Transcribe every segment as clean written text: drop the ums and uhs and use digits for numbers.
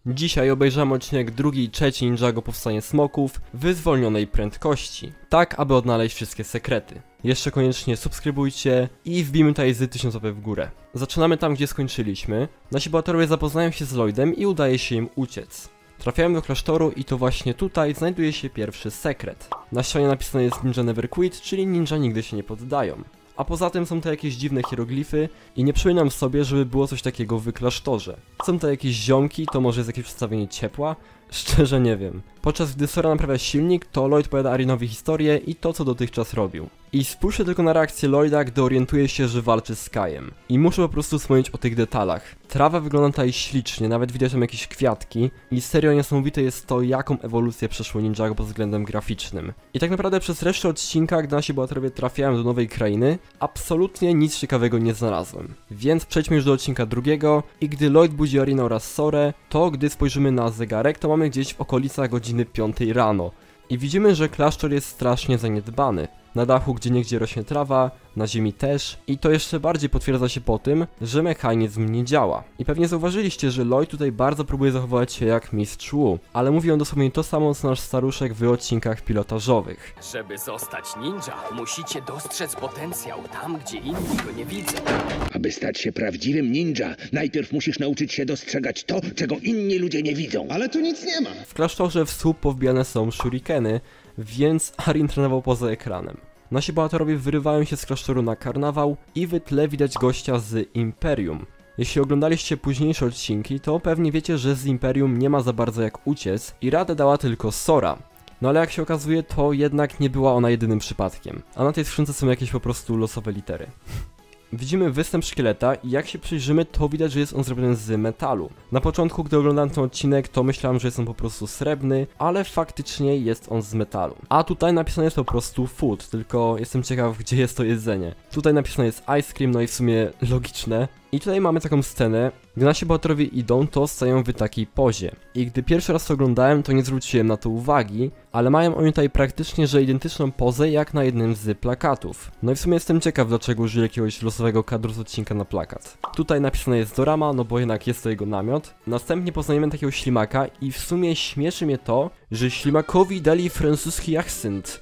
Dzisiaj obejrzamy odcinek drugi i trzeci Ninjago Powstanie Smoków w zwolnionej prędkości, tak aby odnaleźć wszystkie sekrety. Jeszcze koniecznie subskrybujcie i wbijmy tutaj z 1000 łapek w górę. Zaczynamy tam, gdzie skończyliśmy. Nasi bohaterowie zapoznają się z Lloydem i udaje się im uciec. Trafiają do klasztoru i to właśnie tutaj znajduje się pierwszy sekret. Na ścianie napisane jest Ninja Never Quit, czyli ninja nigdy się nie poddają. A poza tym są to jakieś dziwne hieroglify i nie przypominam sobie, żeby było coś takiego w klasztorze. Są to jakieś ziomki, to może jest jakieś przedstawienie ciepła? Szczerze nie wiem. Podczas gdy Sora naprawia silnik, to Lloyd powiada Arinowi historię i to, co dotychczas robił. I spójrzcie tylko na reakcję Lloyda, gdy orientuje się, że walczy z Kajem. I muszę po prostu wspomnieć o tych detalach. Trawa wygląda tutaj ślicznie, nawet widać tam jakieś kwiatki. I serio niesamowite jest to, jaką ewolucję przeszło Ninjago pod względem graficznym. I tak naprawdę przez resztę odcinka, gdy nasi bohaterowie trafiają do nowej krainy, absolutnie nic ciekawego nie znalazłem. Więc przejdźmy już do odcinka drugiego. I gdy Lloyd budzi Arinę oraz Sorę, to gdy spojrzymy na zegarek, to mamy gdzieś w okolicach godziny 5 rano. I widzimy, że klasztor jest strasznie zaniedbany. Na dachu gdzieniegdzie rośnie trawa, na ziemi też i to jeszcze bardziej potwierdza się po tym, że mechanizm nie działa. I pewnie zauważyliście, że Lloyd tutaj bardzo próbuje zachowywać się jak mistrz Wu, ale mówi on dosłownie to samo co nasz staruszek w odcinkach pilotażowych. Żeby zostać ninja, musicie dostrzec potencjał tam, gdzie inni go nie widzą. Aby stać się prawdziwym ninja, najpierw musisz nauczyć się dostrzegać to, czego inni ludzie nie widzą. Ale tu nic nie ma. W klasztorze w słup powbijane są shurikeny, więc Arin trenował poza ekranem. Nasi bohaterowie wyrywają się z klasztoru na karnawał i w tle widać gościa z Imperium. Jeśli oglądaliście późniejsze odcinki, to pewnie wiecie, że z Imperium nie ma za bardzo jak uciec i radę dała tylko Sora. No ale jak się okazuje, to jednak nie była ona jedynym przypadkiem, a na tej skrzynce są jakieś po prostu losowe litery. Widzimy występ szkieleta i jak się przyjrzymy, to widać, że jest on zrobiony z metalu. Na początku, gdy oglądałem ten odcinek, to myślałem, że jest on po prostu srebrny, ale faktycznie jest on z metalu. A tutaj napisane jest po prostu food, tylko jestem ciekaw, gdzie jest to jedzenie. Tutaj napisane jest ice cream, no i w sumie logiczne. I tutaj mamy taką scenę, gdy nasi bohaterowie idą, to stają w takiej pozie. I gdy pierwszy raz to oglądałem, to nie zwróciłem na to uwagi, ale mają oni tutaj praktycznie, że identyczną pozę jak na jednym z plakatów. No i w sumie jestem ciekaw, dlaczego użyli jakiegoś losowego kadru z odcinka na plakat. Tutaj napisane jest Dorama, no bo jednak jest to jego namiot. Następnie poznajemy takiego ślimaka i w sumie śmieszy mnie to, że ślimakowi dali francuski akcent.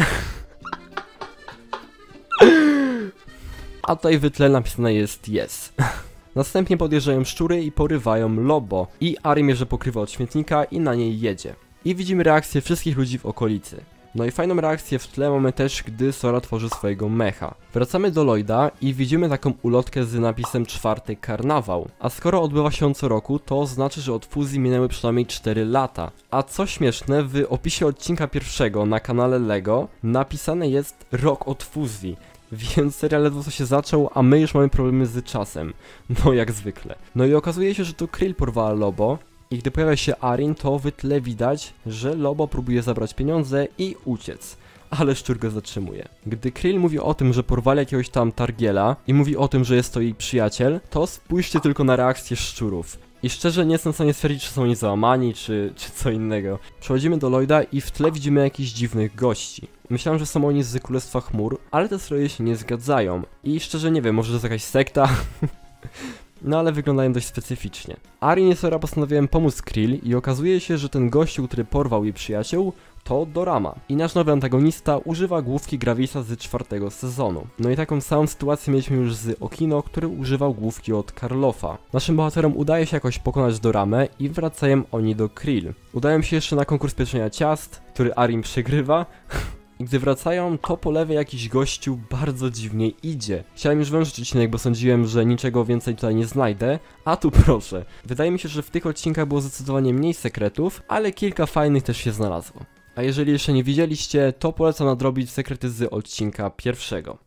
A tutaj w tle napisane jest yes. Następnie podjeżdżają szczury i porywają Lobo. I Arin bierze pokrywę od śmietnika i na niej jedzie. I widzimy reakcję wszystkich ludzi w okolicy. No i fajną reakcję w tle mamy też, gdy Sora tworzy swojego mecha. Wracamy do Lloyda i widzimy taką ulotkę z napisem 4. karnawał. A skoro odbywa się on co roku, to znaczy, że od fuzji minęły przynajmniej 4 lata. A co śmieszne, w opisie odcinka pierwszego na kanale LEGO napisane jest rok od fuzji. Więc serial ledwo co się zaczął, a my już mamy problemy z czasem. No jak zwykle. No i okazuje się, że to Krill porwała Lobo. I gdy pojawia się Arin, to w tle widać, że Lobo próbuje zabrać pieniądze i uciec. Ale szczur go zatrzymuje. Gdy Krill mówi o tym, że porwali jakiegoś tam Targiela i mówi o tym, że jest to jej przyjaciel, to spójrzcie tylko na reakcję szczurów. I szczerze nie jestem w stanie stwierdzić, czy są oni załamani, czy co innego. Przechodzimy do Lloyda i w tle widzimy jakichś dziwnych gości. Myślałem, że są oni z Królestwa Chmur, ale te stroje się nie zgadzają. I szczerze nie wiem, może to jest jakaś sekta? No ale wyglądają dość specyficznie. Arin i Sora postanowiłem pomóc Krill i okazuje się, że ten gościu, który porwał jej przyjaciół, to Dorama. I nasz nowy antagonista używa główki Gravisa z 4. sezonu. No i taką samą sytuację mieliśmy już z Okino, który używał główki od Karlofa. Naszym bohaterom udaje się jakoś pokonać Doramę i wracają oni do Krill. Udają się jeszcze na konkurs pieczenia ciast, który Arin przegrywa. I gdy wracają, to po lewej jakiś gościu bardzo dziwnie idzie. Chciałem już wężyć odcinek, bo sądziłem, że niczego więcej tutaj nie znajdę, a tu proszę. Wydaje mi się, że w tych odcinkach było zdecydowanie mniej sekretów, ale kilka fajnych też się znalazło. A jeżeli jeszcze nie widzieliście, to polecam nadrobić sekrety z odcinka pierwszego.